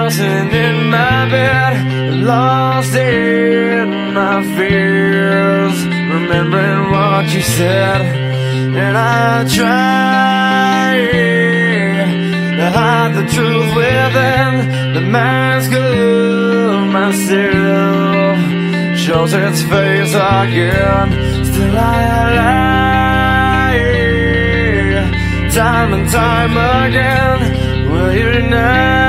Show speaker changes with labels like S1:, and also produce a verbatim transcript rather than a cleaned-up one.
S1: tossing in my bed, lost in my fears, remembering what you said. And I try to hide the truth within the mask of myself, shows its face again. Still I lie, time and time again. Will you not?